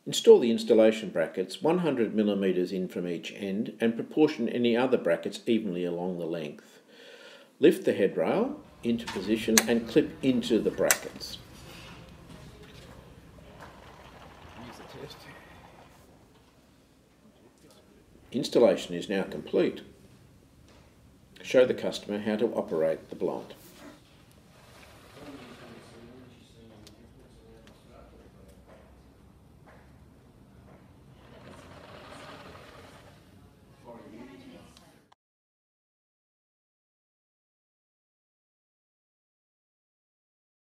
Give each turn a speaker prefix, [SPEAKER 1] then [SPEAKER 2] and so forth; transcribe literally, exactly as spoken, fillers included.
[SPEAKER 1] Install the installation brackets one hundred millimetres in from each end and proportion any other brackets evenly along the length. Lift the headrail into position and clip into the brackets. Installation is now complete. Show the customer how to operate the Blante.